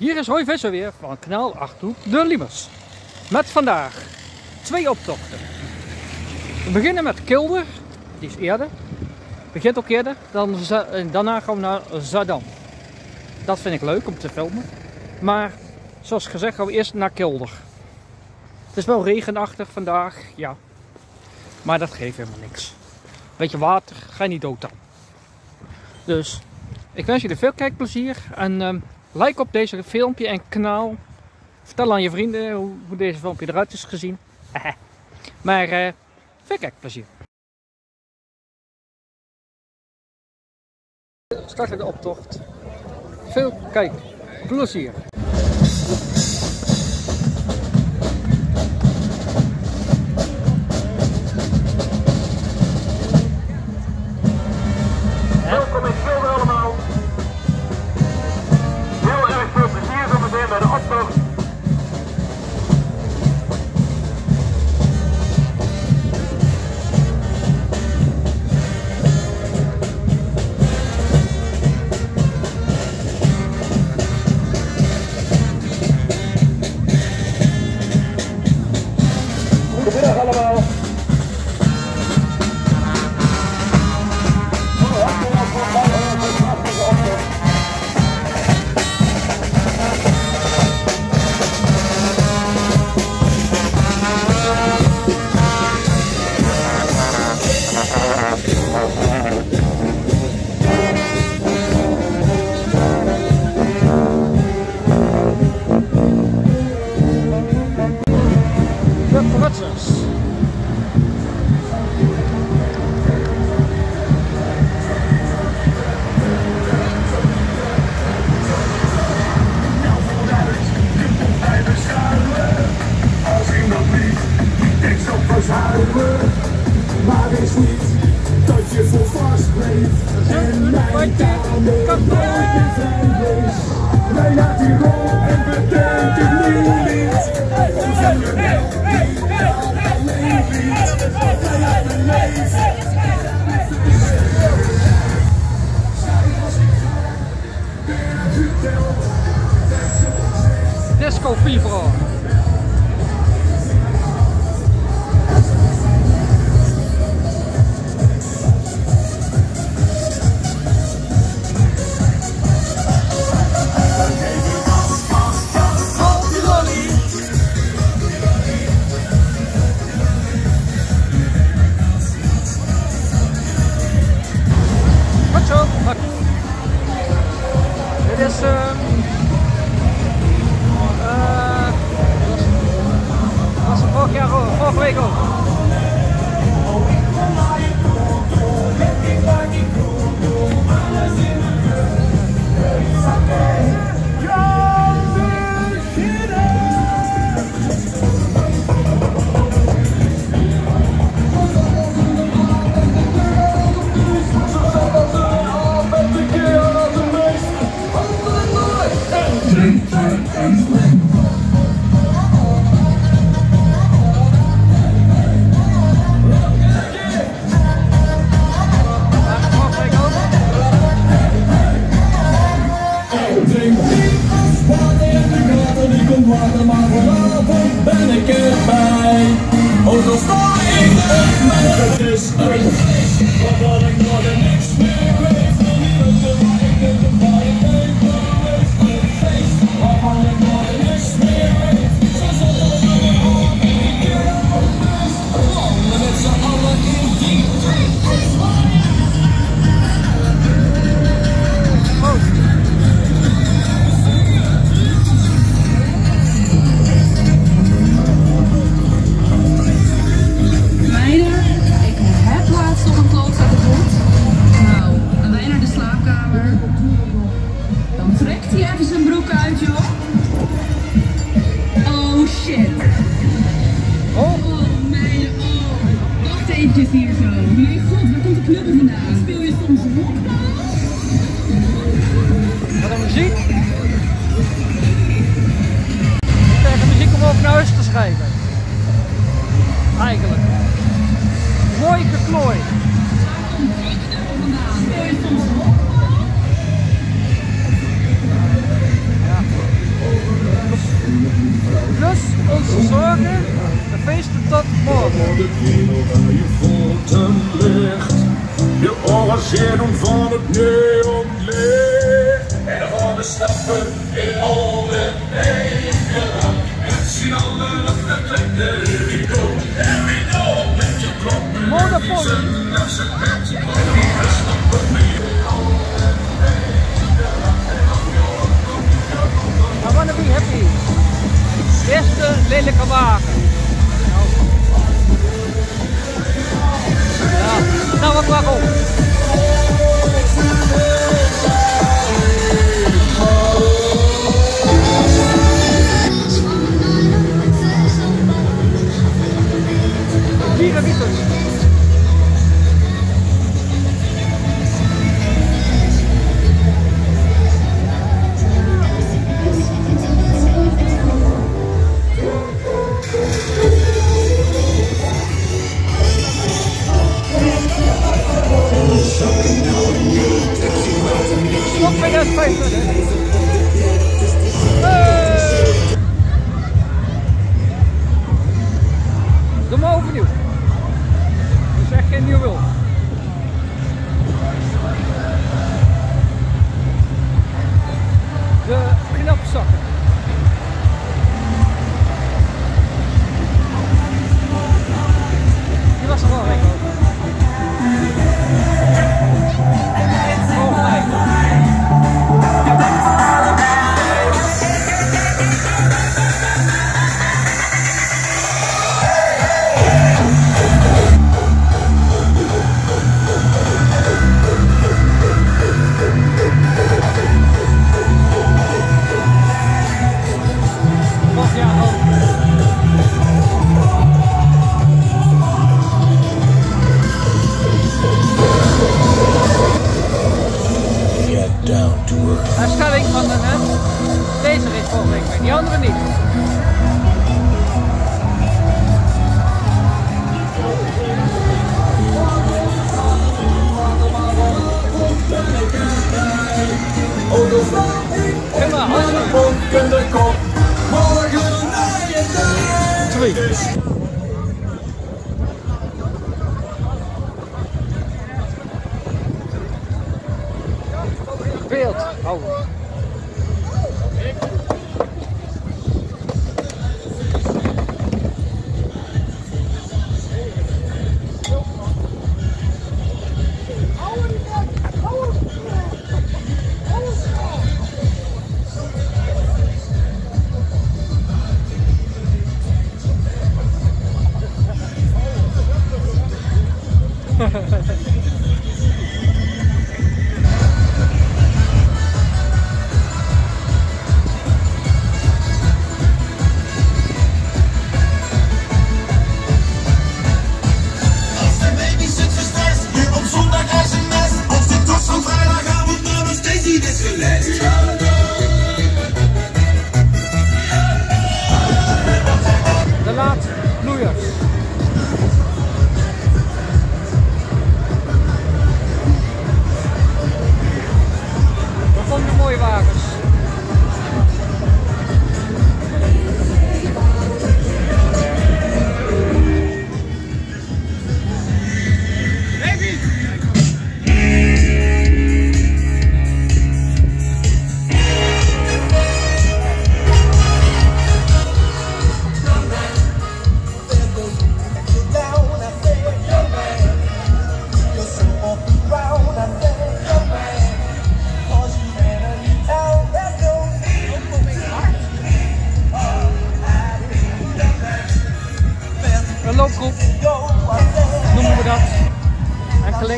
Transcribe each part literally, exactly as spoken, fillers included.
Hier is Hoi Visser weer van kanaal Achterhoek de Liemers. Met vandaag twee optochten. We beginnen met Kilder, die is eerder. Begint ook eerder, dan, daarna gaan we naar Zaandam. Dat vind ik leuk om te filmen. Maar zoals gezegd gaan we eerst naar Kilder. Het is wel regenachtig vandaag, ja. Maar dat geeft helemaal niks. Beetje water, ga je niet dood aan. Dus ik wens jullie veel kijkplezier en um, like op deze filmpje en kanaal. Vertel aan je vrienden hoe, hoe deze filmpje eruit is gezien. Maar uh, veel kijkplezier. We starten de optocht. Veel kijkplezier. Welkom in Kilder allemaal. Heel erg veel plezier zometeen bij de optocht. Goedemiddag allemaal. Maar is niet dat je voor vast bleef en mijn kamer nooit meer vrij wees. Wij laat die rol en bedenk het nieuw lied. Ons en je wel niet alleen lied. Wij laten leven. Disco Fever. Dit is uh, uh, was er vorig jaar ook, vorige week ook. Maar vanavond ben ik erbij. Ook al sta ik op mijn het is een feest, waarvan ik nog niks meer weet. Van niemand waar ik het op waar ik weet. Een feest, waarvan ik nog niks meer weet. Zo zal het zijn op een keer op best. Landen met z'n allen in die hier zo. Mijn god, waar komt de club vandaan? Speel je soms rock? Wat een muziek. Tegen muziek om over naar huis te schrijven. Eigenlijk. Mooi geklooi. Speel je soms rock? Ja. ze zorgen. De feesten tot morgen. De wereld waar je voeten ligt. Je ogen zeer doen van het neonlicht. En dan gaan we stappen in al de negen. En zien alle luchten klinken. We go, and we know. Met je klok. Monopoly. I wanna be happy. Eerste lelijke wagen. Ja, nou wat waarom? Piramides. Stop bij dat vijftig. Hey! Doe maar overnieuw. Dat is echt geen nieuw wil. De knapzakken. Die was er wel weg ook. Herstelling van de net. Deze rit volgende week, die andere niet. Kom maar, handen. Twee. Beeld. Oh. De laatste bloeiers. We vonden mooie wagens. Een loopgroep, noemen we dat. Enkeling.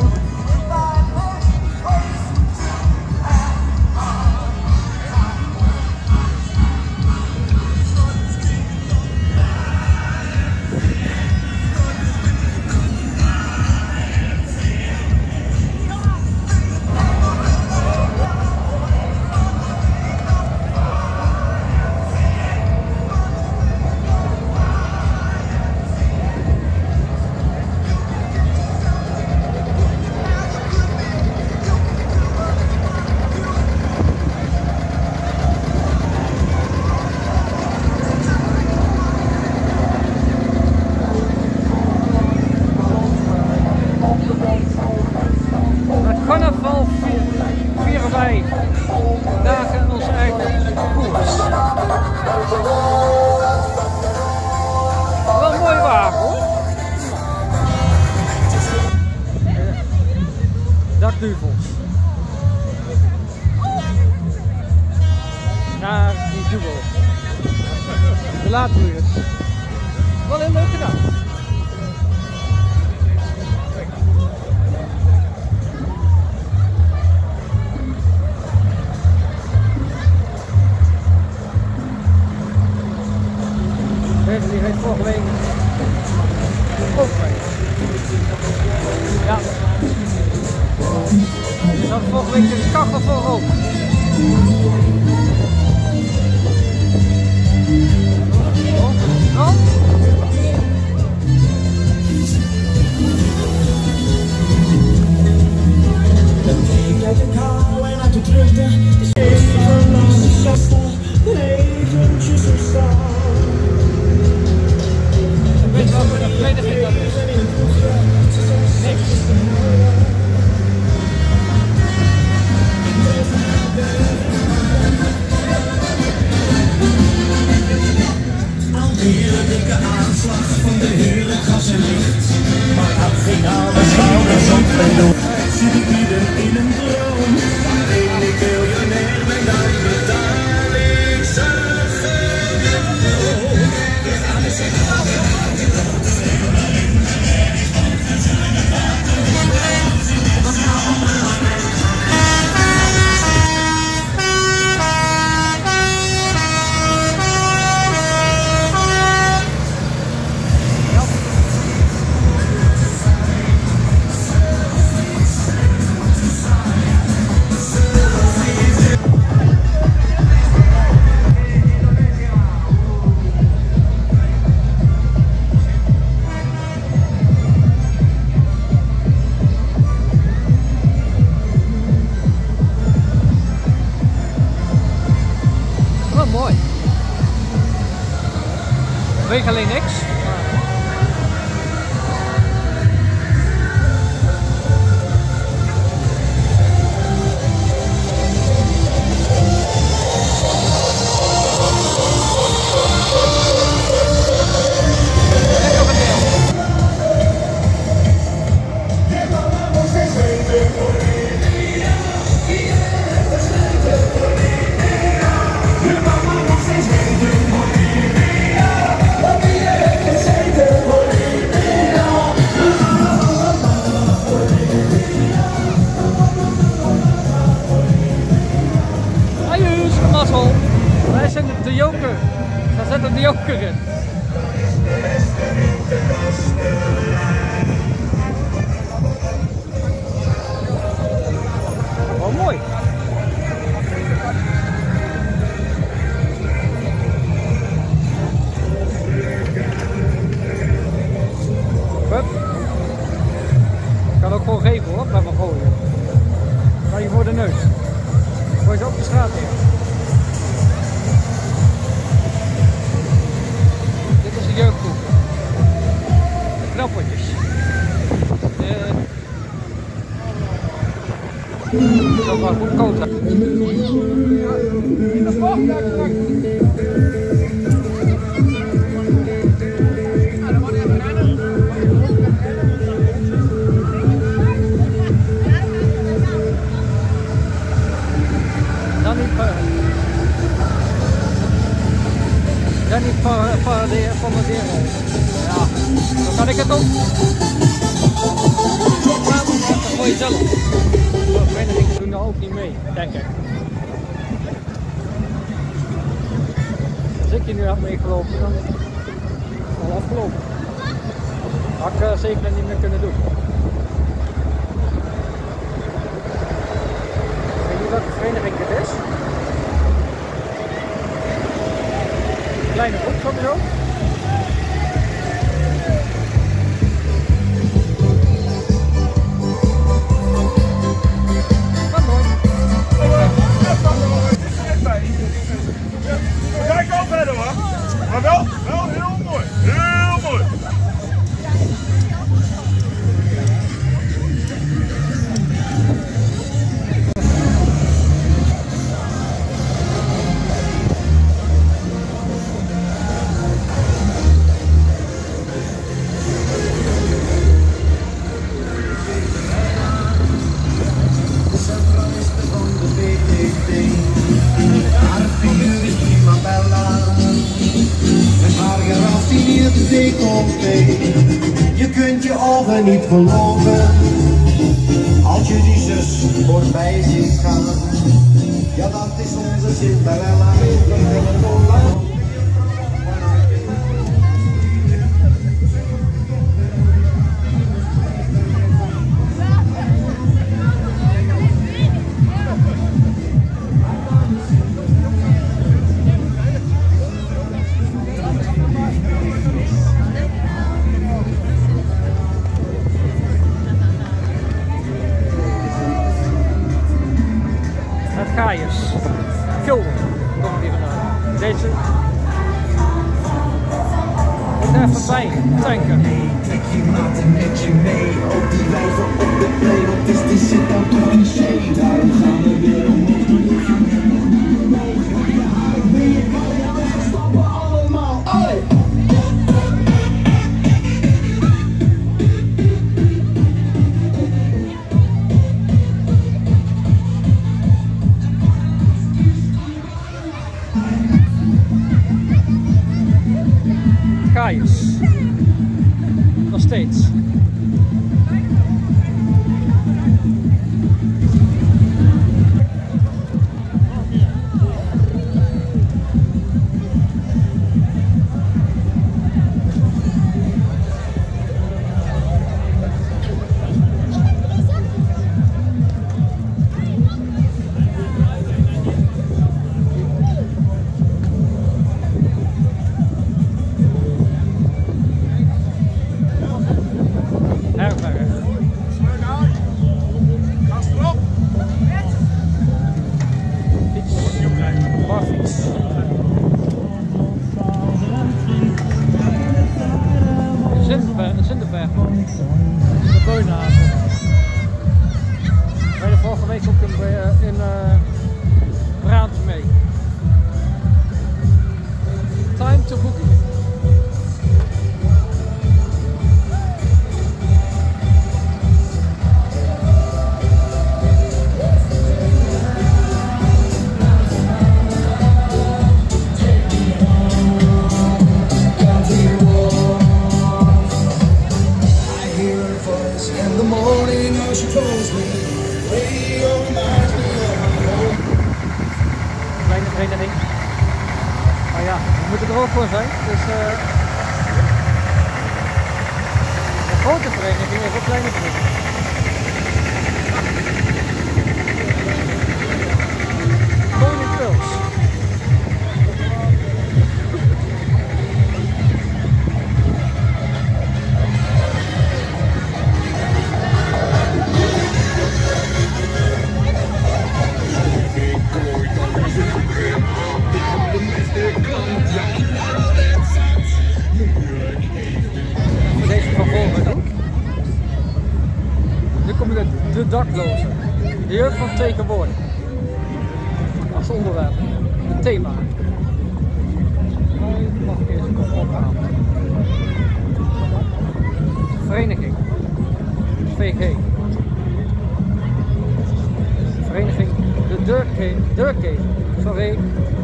laagduvels. Naar die dubbel. De laadbroeiers. Wel heel leuk gedaan. Deze die heeft vorige week ook mee. Ja. Dus had vorige week de kachel voor rook. Oh. Uit de kou en uit de drukte is even langs de zesde, leventjes ontstaan. Weet je wat voor de verdediging dat is? Niks. Alweer een dikke aanslag van de heerlijk gas en licht. Maar dat ging alles schouders op en door. Zit ik midden in een droom, waarin ik miljonair ben dan betaal ik ze gewoon. We gaan eens even af. Mooi. Weeg alleen niks. Wij zijn de joker. Daar zit de joker in. Wel mooi. Hup. Ik kan ook gewoon geven hoor, bij mijn gooien. Ga je voor de neus. Gooi ze op de straat in. Jeugdgroep. De knappertjes. De... Zo maar goed koud. Dan niet Dan niet paraderen van mijn deel. Ja, dan kan ik het ook. Maar dat is voor jezelf. De verenigingen doen daar ook niet mee, denk ik. Als ik hier nu had meegelopen, dan is het al afgelopen. Dat had ik uh, zeker niet meer kunnen doen. Ik weet niet welke vereniging het is. Kleine groep sowieso. Wat mooi. Kijk al verder hoor. Maar wel, wel heel mooi. Heel mooi. week of twee. Je kunt je ogen niet geloven als je die zus voorbij ziet gaan. Ja, dat is onze Cinderella. Gaius, Kilder, komt hier vandaan. Deze. Moet even bij tanken. Trek je maten met je mee, ook die wijven op de play, dat is die zit dan toch in zee. Daarom gaan we weer omhoog, dan hoef je nog niet omhoog. Je haar ben je kan je wegstappen allemaal, oi! Gaius. Nog steeds. Zinderberg, de Beunhaven. We hadden vorige week ook in, in uh, Brabant mee. Time to boogie. Kleine vereniging. Maar ja, we moeten er ook voor zijn. Dus uh, een grote vereniging is ook kleine vereniging. Koning Pils. De daklozen, de jeugd van tegenwoordig, als onderwerp, het thema. Ik mag eerst nog ophalen. Vereniging, V G. Vereniging, de deurkees, deurkees, sorry.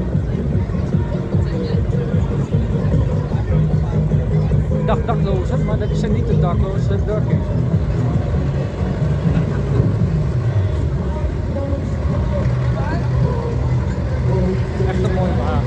Ik dacht daklozen, maar dat zijn niet de daklozen, de deurkees. Echt een mooie baan.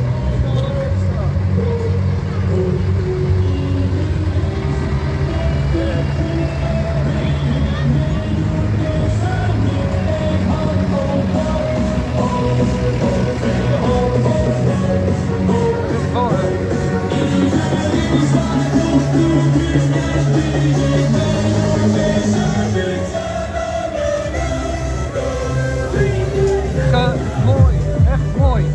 Mooi, echt mooi.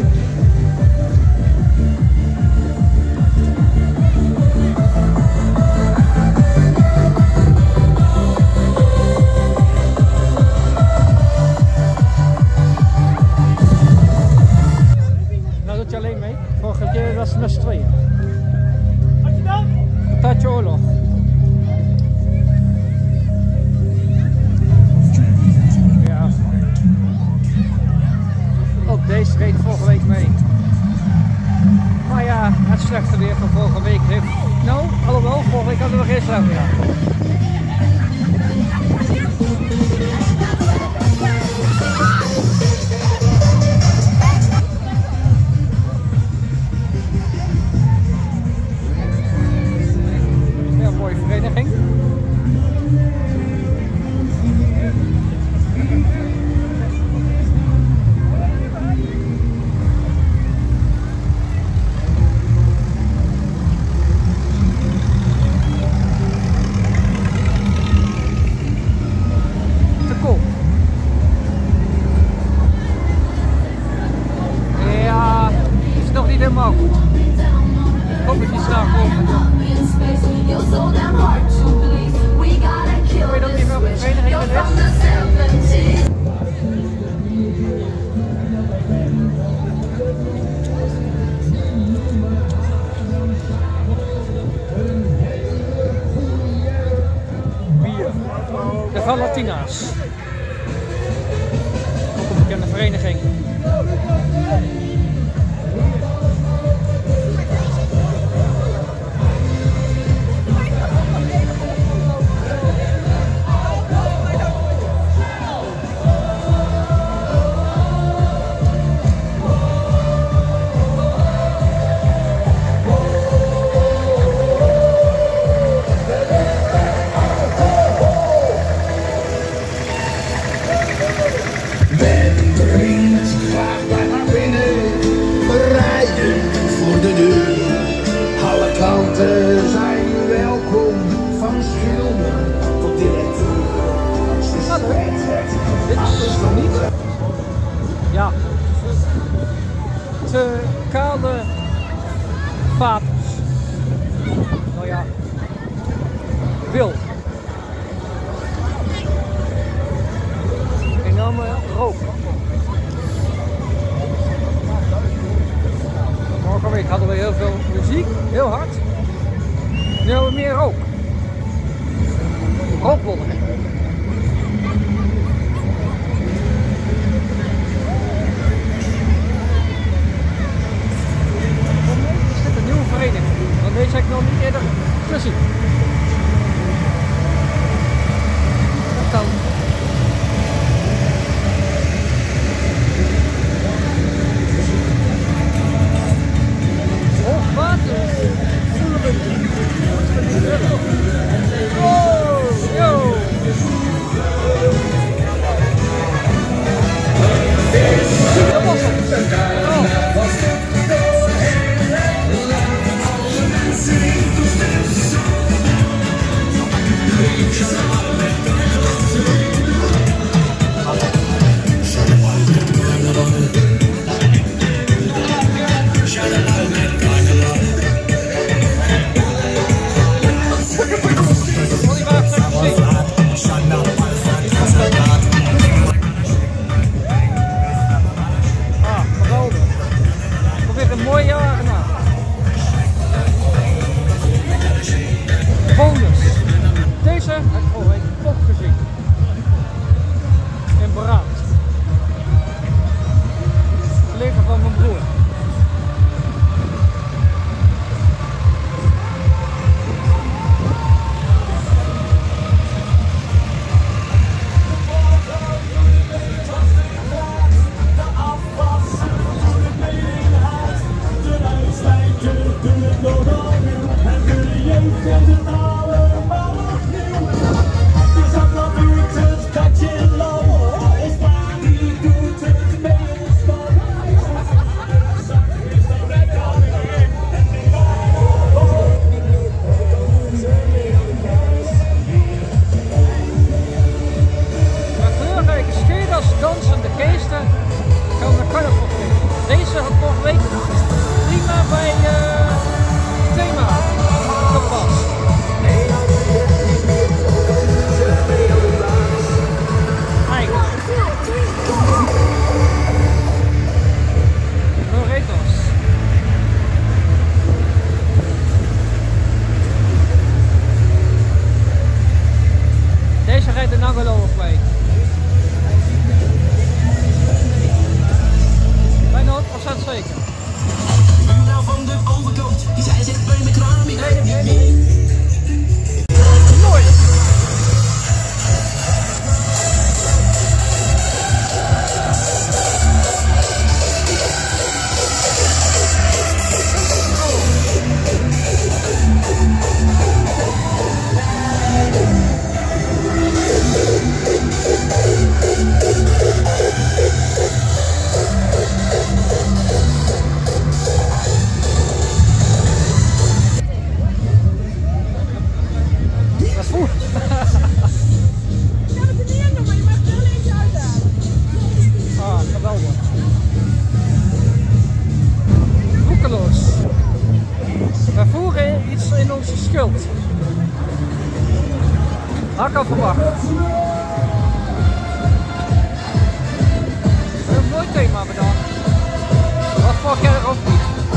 Nou doet je alleen mee. Vorige keer was het met z'n tweeën. Wat je dan? Patatje oorlog. Ja. Ook deze reed vorige week mee. Maar ja, het slechte weer van vorige week heeft nou mooie vereniging. Te koop. Ja, het is nog niet helemaal goed. Ik hoop dat die snel komt. Ik weet ook niet welke vereniging het is. Bier. De Valentina's. Ook een bekende vereniging. Zijn welkom van schilder tot directeur. Dit is nog niet. Ja. Te kale vaters. Nou ja. Wil. Enorme rook. Vorige week hadden we heel veel muziek, heel hard. Nu hebben we meer rook. Rookwolken. Is dit een nieuwe vereniging? Want deze heb ik nog niet eerder gezien. Dat kan. Oh, water. Oh, yo. Dat was het. Oh. Mooi jaar na. Bonus. Deze heb ik vorige week ook gezien. In Beraad. Collega van mijn broer. Dansende geesten gaan we carnaval vinden. Deze had vorige week prima bij uh, thema gepast. Eigenlijk. Loretos. Deze rijdt de Nagelo of mee. honderd procent zeker. Mevrouw van de overkant, zij zegt bij me klaar, ik weet het niet meer. Mooi! schild. Had ik al verwacht. We hebben een mooi thema bedacht. Wat vorig jaar ook niet.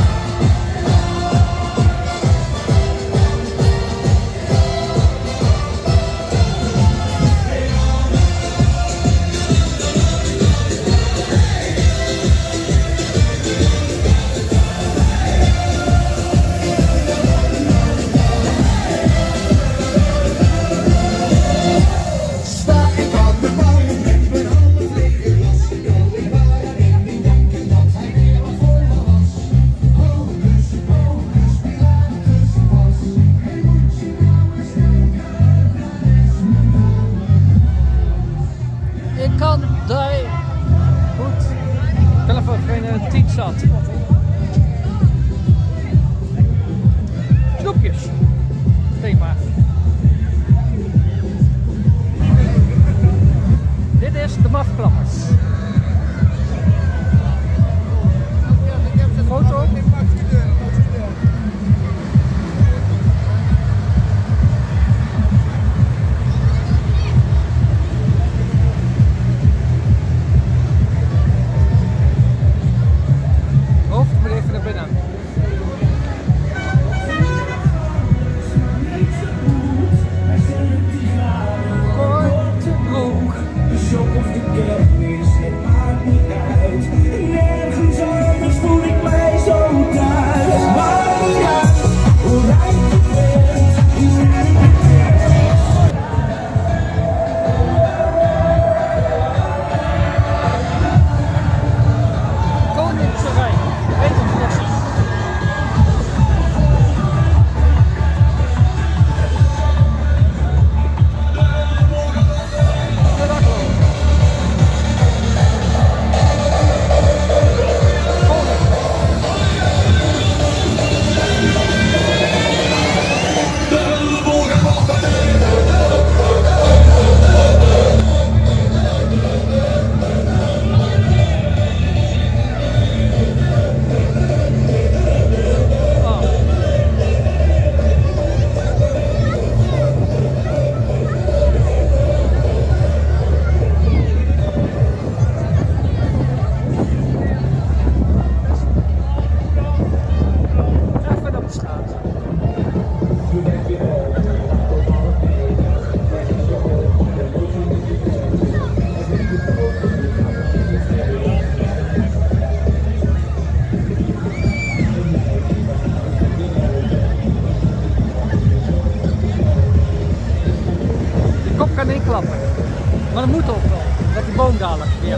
Ik kan daar goed. Ik kan even geen tien zat. Snoepjes. Thema. Dit is de mafklappers. Foto. Maar dat moet ook wel, dat die boom dadelijk weer.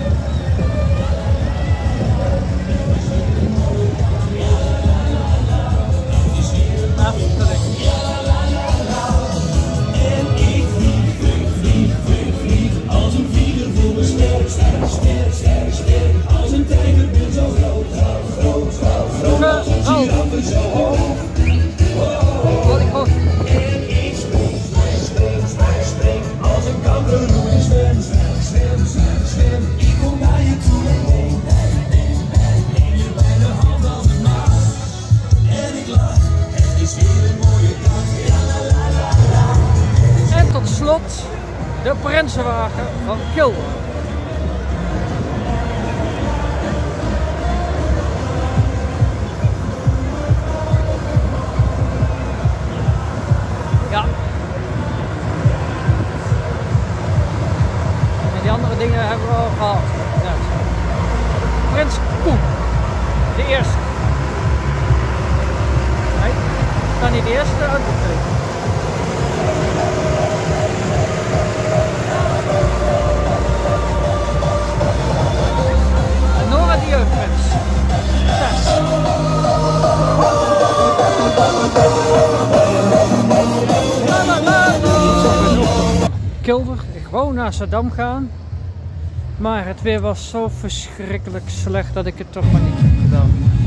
Als een vlieger voor een sterk, sterk, sterk, sterk, sterk. Als een tijgerbeeld zo groot, groot, groot, groot, groot. Als een giraffe zo hoog. Wat ik hoor. En ik spring, spring, spring, spring, spring. Als een kangeroe in zwem, zwem, zwem, zwem, zwem. Ik kom naar je toe en neem, neem, neem, neem, neem je bij de hand als een maas. En ik lach, het is weer een mooie dag. Ja, la, la, la, la. En tot slot de prinsenwagen van Kilder. Ja. En die andere dingen hebben we al gehad. Ja. Prins Koen. De eerste. Nee, kan niet de eerste uitgetekend. Nora de Jeugdprins. Zes. Kilder, ik wou naar Saddam gaan, maar het weer was zo verschrikkelijk slecht dat ik het toch maar niet heb gedaan.